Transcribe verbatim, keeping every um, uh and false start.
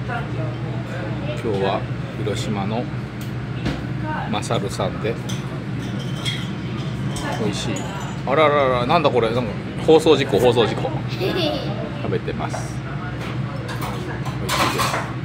今日は広島のマサルさんで美味しい。あららら、なんだこれ、なんか放送事故放送事故食べてます。美味しいです。